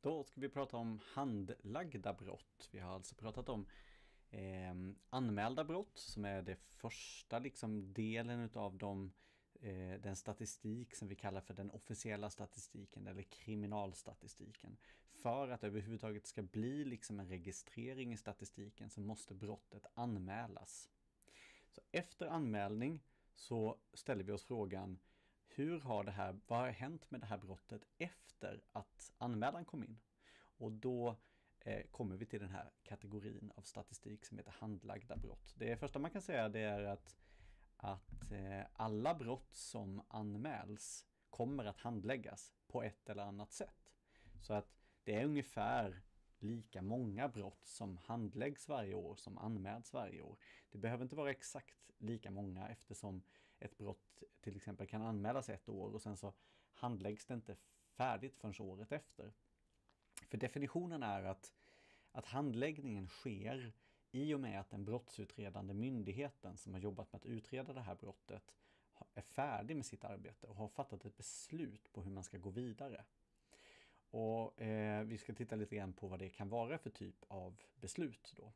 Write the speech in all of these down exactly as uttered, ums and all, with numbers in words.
Då ska vi prata om handlagda brott. Vi har alltså pratat om eh, anmälda brott som är det första liksom, delen av de, eh, den statistik som vi kallar för den officiella statistiken eller kriminalstatistiken. För att överhuvudtaget ska bli liksom, en registrering i statistiken så måste brottet anmälas. Så efter anmälning så ställer vi oss frågan: Hur har det här, vad har hänt med det här brottet efter att anmälan kom in? Och då eh, kommer vi till den här kategorin av statistik som heter handlagda brott. Det första man kan säga det är att, att eh, alla brott som anmäls kommer att handläggas på ett eller annat sätt. Så att det är ungefär lika många brott som handläggs varje år som anmäls varje år. Det behöver inte vara exakt lika många eftersom ett brott till exempel kan anmälas ett år och sen så handläggs det inte färdigt förrän året efter. För definitionen är att, att handläggningen sker i och med att den brottsutredande myndigheten som har jobbat med att utreda det här brottet är färdig med sitt arbete och har fattat ett beslut på hur man ska gå vidare. Och eh, vi ska titta lite grann på vad det kan vara för typ av beslut då.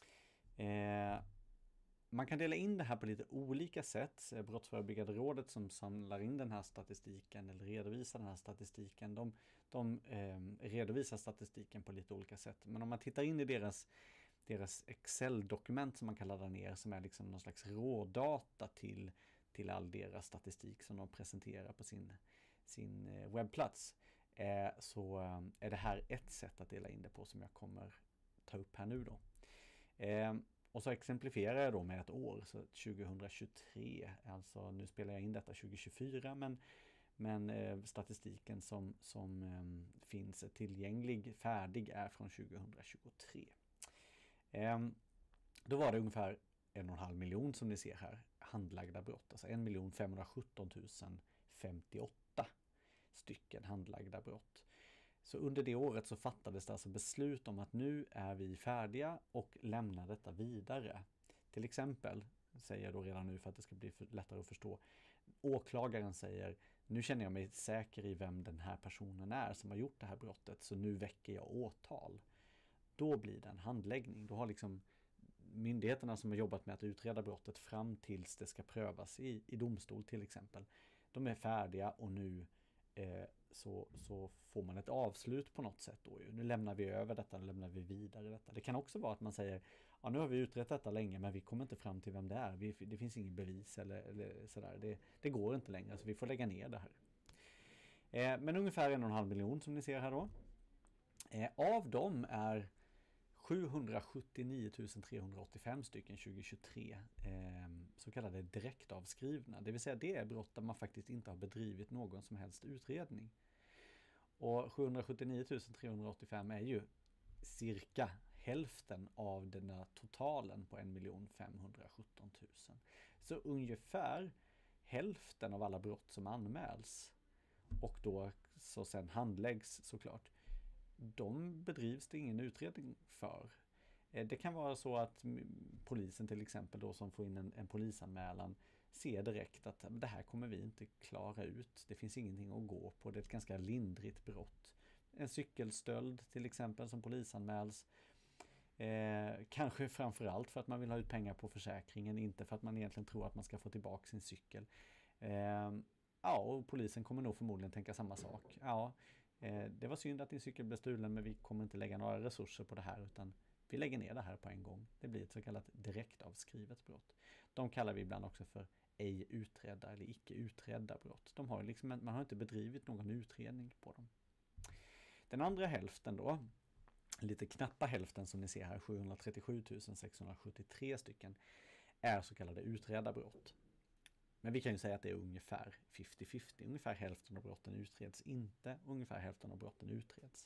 Eh, man kan dela in det här på lite olika sätt. Brottsförebyggande rådet som samlar in den här statistiken eller redovisar den här statistiken, de, de eh, redovisar statistiken på lite olika sätt. Men om man tittar in i deras, deras Excel-dokument som man kan ladda ner, som är liksom någon slags rådata till, till all deras statistik som de presenterar på sin, sin webbplats, så är det här ett sätt att dela in det på som jag kommer ta upp här nu då. Och så exemplifierar jag då med ett år, så tjugohundratjugotre, alltså nu spelar jag in detta tjugohundratjugofyra, men, men statistiken som, som finns tillgänglig, färdig, är från tjugohundratjugotre. Då var det ungefär en och en halv miljon som ni ser här, handlagda brott, alltså en miljon femhundrasjutton tusen femtioåtta stycken handlagda brott. Så under det året så fattades det alltså beslut om att nu är vi färdiga och lämnar detta vidare. Till exempel, säger jag då redan nu för att det ska bli lättare att förstå, åklagaren säger: nu känner jag mig säker i vem den här personen är som har gjort det här brottet, så nu väcker jag åtal. Då blir det en handläggning. Då har liksom myndigheterna som har jobbat med att utreda brottet fram tills det ska prövas i, i domstol till exempel, de är färdiga och nu Eh, så, så får man ett avslut på något sätt då ju. Nu lämnar vi över detta, nu lämnar vi vidare detta. Det kan också vara att man säger: ja, nu har vi utrett detta länge men vi kommer inte fram till vem det är. Vi, det finns ingen bevis eller, eller sådär. Det, det går inte längre, så vi får lägga ner det här. Eh, men ungefär en och en halv miljon som ni ser här då. Eh, av dem är sjuhundrasjuttionio tusen trehundraåttiofem stycken tjugohundratjugotre eh, så kallade direktavskrivna. Det vill säga det är brott där man faktiskt inte har bedrivit någon som helst utredning. Och sjuhundrasjuttionio tusen trehundraåttiofem är ju cirka hälften av den där totalen på en miljon femhundrasjutton tusen. Så ungefär hälften av alla brott som anmäls och då så sen handläggs såklart, de bedrivs det ingen utredning för. Det kan vara så att polisen till exempel då som får in en, en polisanmälan ser direkt att det här kommer vi inte klara ut. Det finns ingenting att gå på. Det är ett ganska lindrigt brott. En cykelstöld till exempel som polisanmäls. Eh, kanske framförallt för att man vill ha ut pengar på försäkringen, inte för att man egentligen tror att man ska få tillbaka sin cykel. Eh, ja, och polisen kommer nog förmodligen tänka samma sak. Ja, det var synd att din cykel blev stulen, men vi kommer inte lägga några resurser på det här utan vi lägger ner det här på en gång. Det blir ett så kallat direktavskrivet brott. De kallar vi ibland också för ej utredda eller icke utredda brott. De har liksom, man har inte bedrivit någon utredning på dem. Den andra hälften då, lite knappa hälften som ni ser här, sjuhundratrettiosju tusen sexhundrasjuttiotre stycken, är så kallade utredda brott. Men vi kan ju säga att det är ungefär femtio femtio. Ungefär hälften av brotten utreds inte. Ungefär hälften av brotten utreds.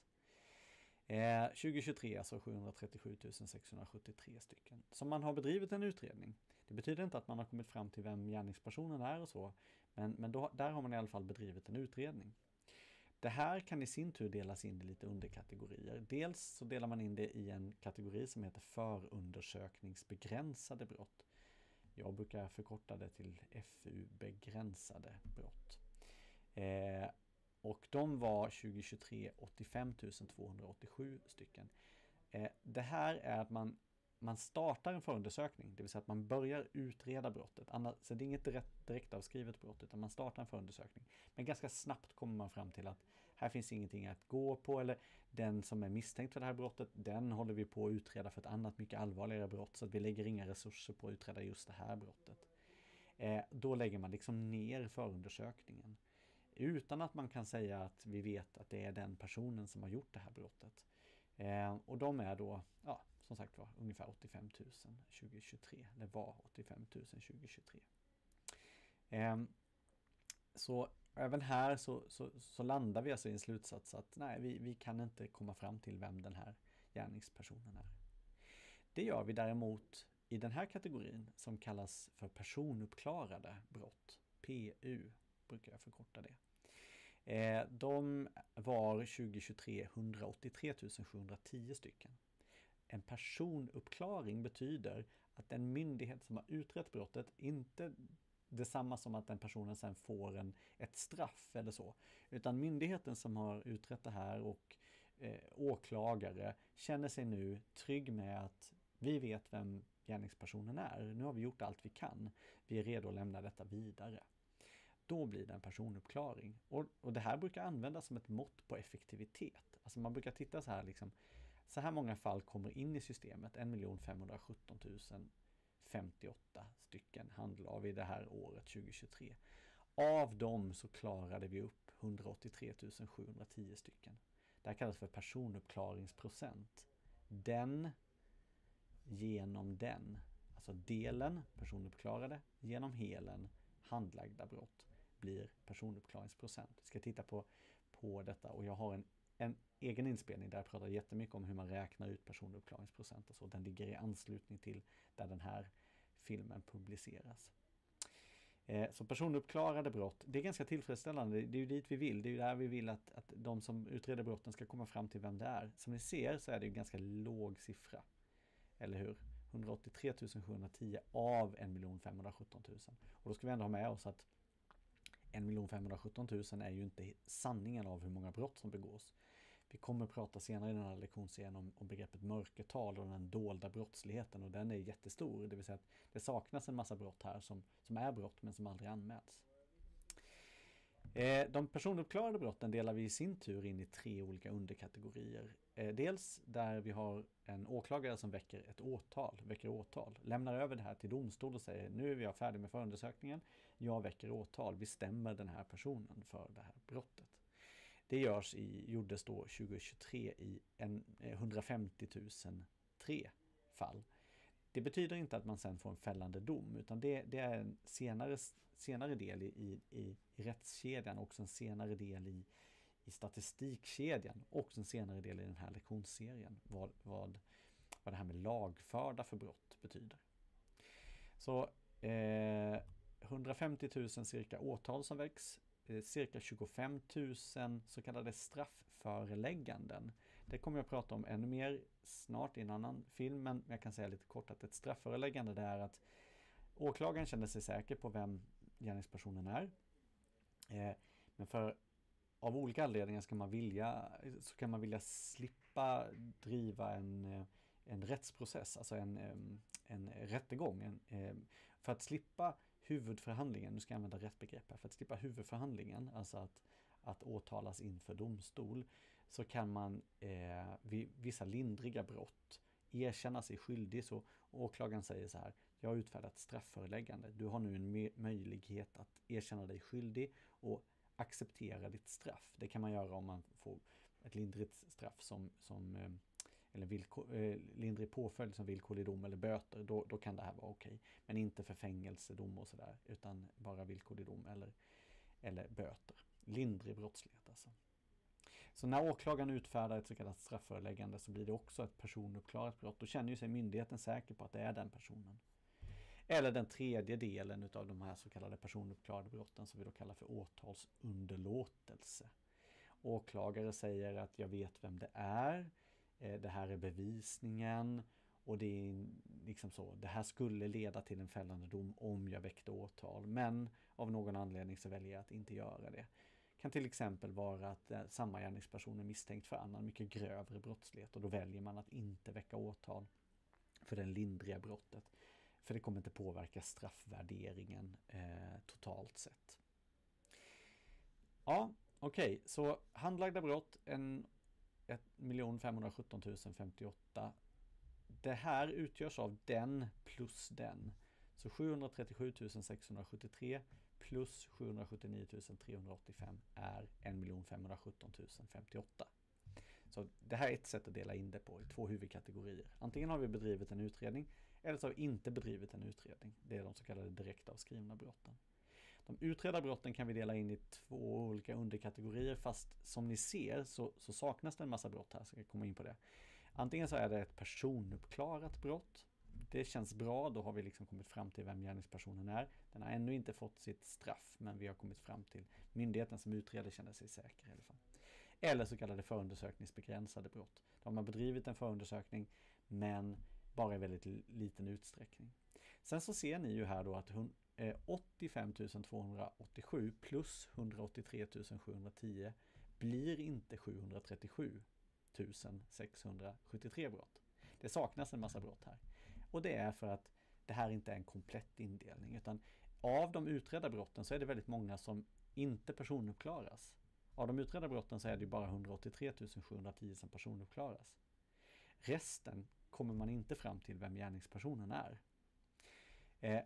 Eh, tjugohundratjugotre alltså sjuhundratrettiosju tusen sexhundrasjuttiotre stycken. Som man har bedrivit en utredning. Det betyder inte att man har kommit fram till vem gärningspersonen är och så. Men, men då, där har man i alla fall bedrivit en utredning. Det här kan i sin tur delas in i lite underkategorier. Dels så delar man in det i en kategori som heter förundersökningsbegränsade brott. Jag brukar förkorta det till F U, begränsade brott. Eh, Och de var tjugohundratjugotre åttiofem tusen tvåhundraåttiosju stycken. Eh, det här är att man, man startar en förundersökning, det vill säga att man börjar utreda brottet. Annars, så det är inget direkt, direkt avskrivet brott, utan man startar en förundersökning. Men ganska snabbt kommer man fram till att här finns ingenting att gå på, eller den som är misstänkt för det här brottet, den håller vi på att utreda för ett annat mycket allvarligare brott, så att vi lägger inga resurser på att utreda just det här brottet. Eh, då lägger man liksom ner förundersökningen. Utan att man kan säga att vi vet att det är den personen som har gjort det här brottet. Eh, och de är då, ja, som sagt var, ungefär åttiofem tusen tjugohundratjugotre. Det var åttiofem tusen tjugohundratjugotre. Eh, så även här så, så, så landar vi alltså i en slutsats att nej, vi, vi kan inte komma fram till vem den här gärningspersonen är. Det gör vi däremot i den här kategorin som kallas för personuppklarade brott. P U brukar jag förkorta det. Eh, de var tjugohundratjugotre hundraåttiotre tusen sjuhundratio stycken. En personuppklaring betyder att en myndighet som har utrett brottet, inte detsamma som att den personen sen får en, ett straff eller så, utan myndigheten som har utrett det här och eh, åklagare känner sig nu trygg med att vi vet vem gärningspersonen är. Nu har vi gjort allt vi kan. Vi är redo att lämna detta vidare. Då blir det en personuppklaring. Och, och det här brukar användas som ett mått på effektivitet. Alltså man brukar titta så här liksom, så här många fall kommer in i systemet, en miljon femhundrasjutton tusen femtioåtta stycken handlar vi det här året tjugohundratjugotre. Av dem så klarade vi upp hundraåttiotre tusen sjuhundratio stycken. Det här kallas för personuppklaringsprocent. Den genom den, alltså delen personuppklarade genom helen handlagda brott blir personuppklaringsprocent. Vi ska titta på, på detta och jag har en, en egen inspelning där jag pratar jättemycket om hur man räknar ut personuppklaringsprocent och så. Den ligger i anslutning till där den här filmen publiceras. Eh, så personuppklarade brott, det är ganska tillfredsställande. Det är ju dit vi vill. Det är ju där vi vill att, att de som utreder brotten ska komma fram till vem det är. Som ni ser så är det ju en ganska låg siffra. Eller hur? hundraåttiotre tusen sjuhundratio av en miljon femhundrasjutton tusen. Och då ska vi ändå ha med oss att en miljon femhundrasjutton tusen är ju inte sanningen av hur många brott som begås. Vi kommer att prata senare i den här lektionsserien om, om begreppet mörkertal och den dolda brottsligheten, och den är jättestor. Det vill säga att det saknas en massa brott här som, som är brott men som aldrig anmäls. Eh, de personuppklarade brotten delar vi i sin tur in i tre olika underkategorier. Eh, dels där vi har en åklagare som väcker ett åtal, väcker åtal, lämnar över det här till domstol och säger nu är jag färdig med förundersökningen, jag väcker åtal, vi stämmer den här personen för det här brottet. Det görs i, gjordes då tjugohundratjugotre i en, eh, hundrafemtio tusen tre fall. Det betyder inte att man sen får en fällande dom, utan det, det är en senare, senare del i, i, i rättskedjan, också en senare del i, i statistikkedjan, och en senare del i den här lektionsserien, vad, vad, vad det här med lagförda för brott betyder. Så eh, hundrafemtio tusen cirka åtal som väcks, eh, cirka tjugofem tusen så kallade straffförelägganden. Det kommer jag att prata om ännu mer snart i en annan film, men jag kan säga lite kort att ett straffföreläggande det är att åklagaren känner sig säker på vem gärningspersonen är. Eh, men för av olika anledningar ska man vilja, så kan man vilja slippa driva en, en rättsprocess, alltså en, en rättegång. En, för att slippa huvudförhandlingen, nu ska jag använda rätt begrepp här, för att slippa huvudförhandlingen, alltså att, att åtalas inför domstol, så kan man eh, vid vissa lindriga brott erkänna sig skyldig. Så åklagaren säger så här: jag har utfärdat straffföreläggande. Du har nu en möjlighet att erkänna dig skyldig och acceptera ditt straff. Det kan man göra om man får ett lindrigt straff som, som eller villkor, eh, lindrig påföljd som villkorlig dom eller böter. Då, då kan det här vara okej. Men inte för fängelsedom och sådär, utan bara villkorlig dom eller, eller böter. Lindrig brottslighet alltså. Så när åklagaren utfärdar ett så kallat straffföreläggande så blir det också ett personuppklarat brott. Då känner ju sig myndigheten säker på att det är den personen. Eller den tredje delen av de här så kallade personuppklarade brotten som vi då kallar för åtalsunderlåtelse. Åklagare säger att jag vet vem det är, det här är bevisningen och det är liksom så, det här skulle leda till en fällande dom om jag väckte åtal, men av någon anledning så väljer jag att inte göra det. kan till exempel vara att eh, samma gärningsperson är misstänkt för annan mycket grövre brottslighet och då väljer man att inte väcka åtal för det lindriga brottet. För det kommer inte påverka straffvärderingen eh, totalt sett. Ja, okej, okay. Så handlagda brott en ett miljon femhundrasjutton tusen femtioåtta. Det här utgörs av den plus den. Så sjuhundratrettiosju tusen sexhundrasjuttiotre plus sjuhundrasjuttionio tusen trehundraåttiofem är en miljon femhundrasjutton tusen femtioåtta. Så det här är ett sätt att dela in det på i två huvudkategorier. Antingen har vi bedrivit en utredning eller så har vi inte bedrivit en utredning. Det är de så kallade direktavskrivna brotten. De utredda brotten kan vi dela in i två olika underkategorier, fast som ni ser så, så saknas det en massa brott här, så jag kommer in på det. Antingen så är det ett personuppklarat brott. Det känns bra, då har vi liksom kommit fram till vem gärningspersonen är. Den har ännu inte fått sitt straff, men vi har kommit fram till myndigheten som utreder känner sig säker i alla fall. Eller så kallade förundersökningsbegränsade brott. Då har man bedrivit en förundersökning, men bara i väldigt liten utsträckning. Sen så ser ni ju här då att åttiofem tusen tvåhundraåttiosju plus hundraåttiotre tusen sjuhundratio blir inte sjuhundratrettiosju tusen sexhundrasjuttiotre brott. Det saknas en massa brott här. Och det är för att det här inte är en komplett indelning, utan av de utredda brotten så är det väldigt många som inte personuppklaras. Av de utredda brotten så är det bara hundraåttiotre tusen sjuhundratio som personuppklaras. Resten kommer man inte fram till vem gärningspersonen är. Eh,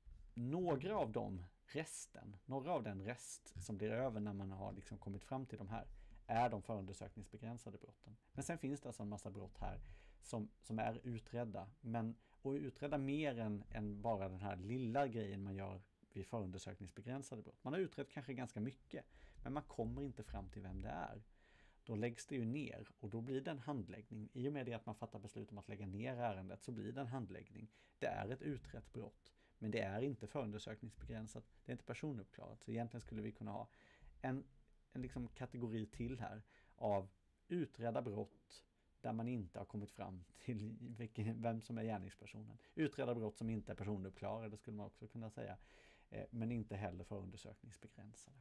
några av de resten, några av den rest som blir över när man har liksom kommit fram till de här, är de förundersökningsbegränsade brotten. Men sen finns det alltså en massa brott här som, som är utredda, men och utredda mer än, än bara den här lilla grejen man gör vid förundersökningsbegränsade brott. Man har utrett kanske ganska mycket, men man kommer inte fram till vem det är. Då läggs det ju ner och då blir det en handläggning. I och med det att man fattar beslut om att lägga ner ärendet så blir det en handläggning. Det är ett utrett brott, men det är inte förundersökningsbegränsat. Det är inte personuppklarat. Så egentligen skulle vi kunna ha en, en liksom kategori till här av utredda brott där man inte har kommit fram till vilken, vem som är gärningspersonen. Utredda brott som inte är personuppklarade skulle man också kunna säga, eh, men inte heller förundersökningsbegränsade.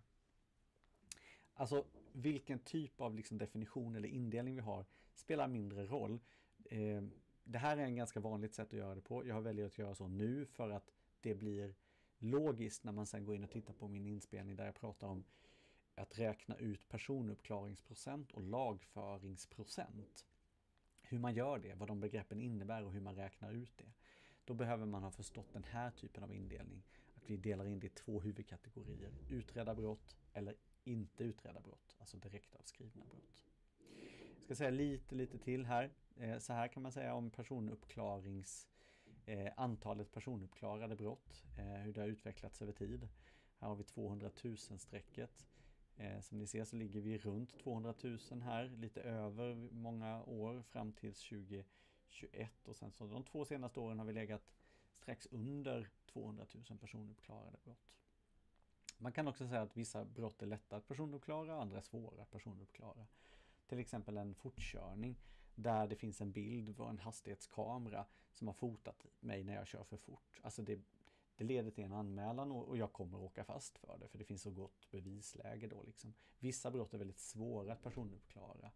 Alltså vilken typ av liksom definition eller indelning vi har spelar mindre roll. Eh, det här är en ganska vanligt sätt att göra det på. Jag har valt att göra så nu för att det blir logiskt när man sen går in och tittar på min inspelning där jag pratar om att räkna ut personuppklaringsprocent och lagföringsprocent. Hur man gör det, vad de begreppen innebär och hur man räknar ut det. Då behöver man ha förstått den här typen av indelning. Att vi delar in det i två huvudkategorier. Utredda brott eller inte utredda brott. Alltså direktavskrivna brott. Jag ska säga lite, lite till här. Så här kan man säga om personuppklarings... Eh, antalet personuppklarade brott. Eh, hur det har utvecklats över tid. Här har vi tvåhundratusen strecket. Eh, som ni ser så ligger vi runt tvåhundratusen här, lite över många år fram till tjugohundratjugoett och sen så de två senaste åren har vi legat strax under tvåhundratusen personuppklarade brott. Man kan också säga att vissa brott är lätta att personuppklara och andra svåra att personuppklara. Till exempel en fortkörning där det finns en bild på en hastighetskamera som har fotat mig när jag kör för fort. Alltså det Det leder till en anmälan och jag kommer åka fast för det, för det finns så gott bevisläge då liksom. Vissa brott är väldigt svåra att personuppklara.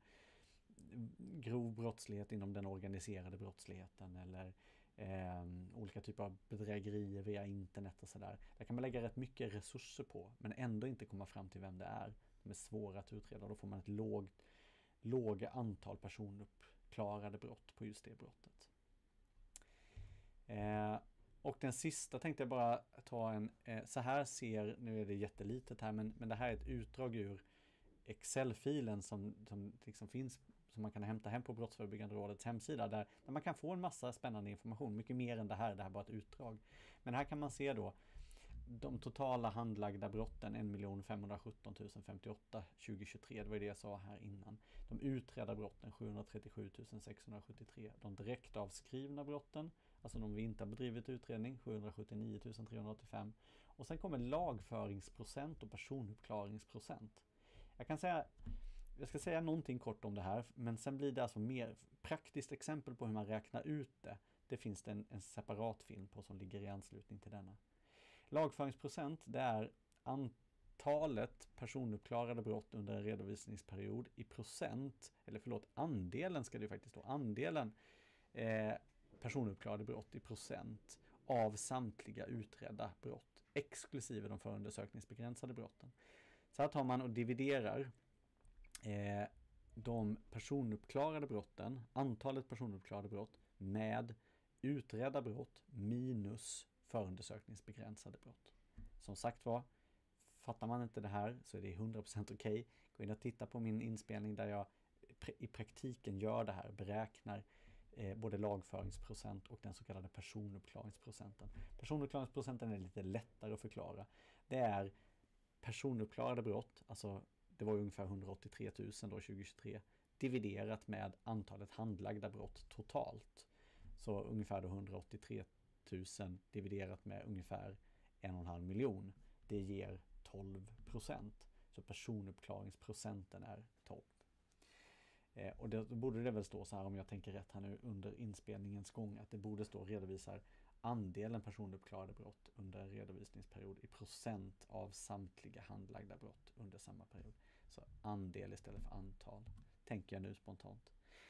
Grov brottslighet inom den organiserade brottsligheten eller eh, olika typer av bedrägerier via internet och sådär. Där kan man lägga rätt mycket resurser på men ändå inte komma fram till vem det är. De är svåra att utreda, då får man ett lågt, låga antal personuppklarade brott på just det brottet. Eh, Och den sista tänkte jag bara ta en, eh, så här ser, nu är det jättelitet här, men, men det här är ett utdrag ur Excel-filen som, som liksom finns, som man kan hämta hem på Brottsförebyggande rådets hemsida, där, där man kan få en massa spännande information, mycket mer än det här, det här är bara ett utdrag. Men här kan man se då de totala handlagda brotten en miljon femhundrasjutton tusen femtioåtta tjugohundratjugotre, det var det jag sa här innan. De utredda brotten sjuhundratrettiosju tusen sexhundrasjuttiotre, de direktavskrivna brotten, alltså de vi inte har bedrivit utredning, sjuhundrasjuttionio tusen trehundraåttiofem. Och sen kommer lagföringsprocent och personuppklaringsprocent. Jag kan säga, jag ska säga någonting kort om det här, men sen blir det alltså mer praktiskt exempel på hur man räknar ut det. Det finns det en, en separat film på som ligger i anslutning till denna. Lagföringsprocent, det är an, talet personuppklarade brott under en redovisningsperiod i procent, eller förlåt, andelen ska det faktiskt stå, andelen eh, personuppklarade brott i procent av samtliga utredda brott, exklusive de förundersökningsbegränsade brotten. Så här tar man och dividerar eh, de personuppklarade brotten, antalet personuppklarade brott med utredda brott minus förundersökningsbegränsade brott. Som sagt var, fattar man inte det här så är det hundra procent okej. Okay. Gå in och titta på min inspelning där jag i praktiken gör det här, beräknar eh, både lagföringsprocent och den så kallade personuppklaringsprocenten. Personuppklaringsprocenten är lite lättare att förklara. Det är personuppklarade brott, alltså det var ungefär hundraåttiotre tusen då tjugohundratjugotre, dividerat med antalet handlagda brott totalt. Så ungefär då hundraåttiotre tusen dividerat med ungefär en och en halv miljon. Det ger tolv procent. Så personuppklaringsprocenten är tolv. Eh, och det, då borde det väl stå så här, om jag tänker rätt här nu under inspelningens gång, att det borde stå redovisar andelen personuppklarade brott under en redovisningsperiod i procent av samtliga handlagda brott under samma period. Så andel istället för antal, tänker jag nu spontant.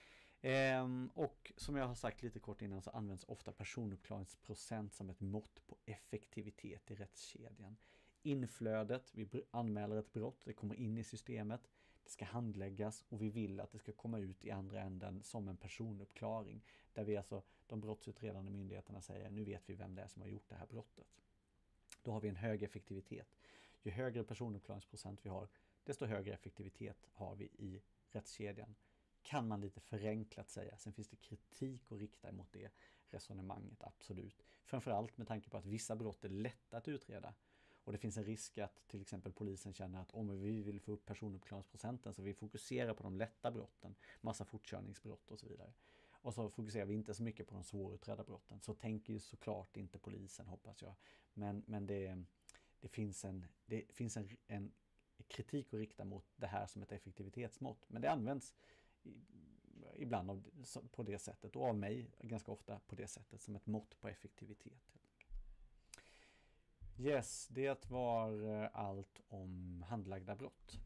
Ehm, och som jag har sagt lite kort innan så används ofta personuppklaringsprocent som ett mått på effektivitet i rättskedjan. Inflödet, vi anmäler ett brott, det kommer in i systemet, det ska handläggas och vi vill att det ska komma ut i andra änden som en personuppklaring. Där vi alltså, de brottsutredande myndigheterna säger, nu vet vi vem det är som har gjort det här brottet. Då har vi en hög effektivitet. Ju högre personuppklaringsprocent vi har, desto högre effektivitet har vi i rättskedjan. Kan man lite förenklat säga. Sen finns det kritik att rikta emot det resonemanget, absolut. Framförallt med tanke på att vissa brott är lätta att utreda. Och det finns en risk att till exempel polisen känner att om vi vill få upp personuppklaringsprocenten så vi fokuserar på de lätta brotten, massa fortkörningsbrott och så vidare. Och så fokuserar vi inte så mycket på de svårutredda brotten. Så tänker ju såklart inte polisen, hoppas jag. Men, men det, det finns, en, det finns en, en kritik att rikta mot det här som ett effektivitetsmått. Men det används ibland av, på det sättet och av mig ganska ofta på det sättet som ett mått på effektivitet. Yes, det var allt om handlagda brott.